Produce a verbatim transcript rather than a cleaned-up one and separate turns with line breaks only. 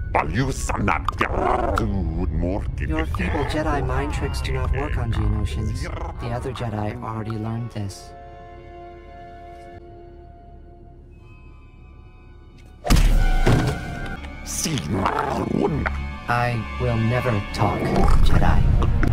Your feeble Jedi mind tricks do not work on Geonosians. The other Jedi already learned this. I will never talk, Jedi.